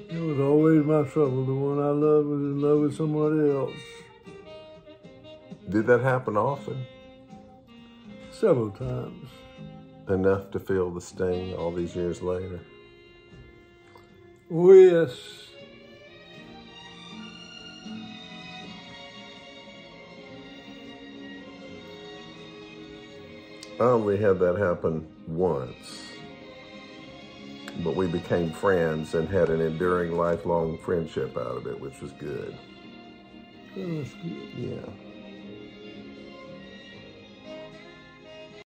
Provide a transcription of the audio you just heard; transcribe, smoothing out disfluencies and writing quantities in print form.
It was always my trouble. The one I loved was in love with somebody else. Did that happen often? Several times. Enough to feel the sting all these years later? Oh, yes. I only had that happen once, but we became friends and had an enduring, lifelong friendship out of it, which was good. That was good. Yeah.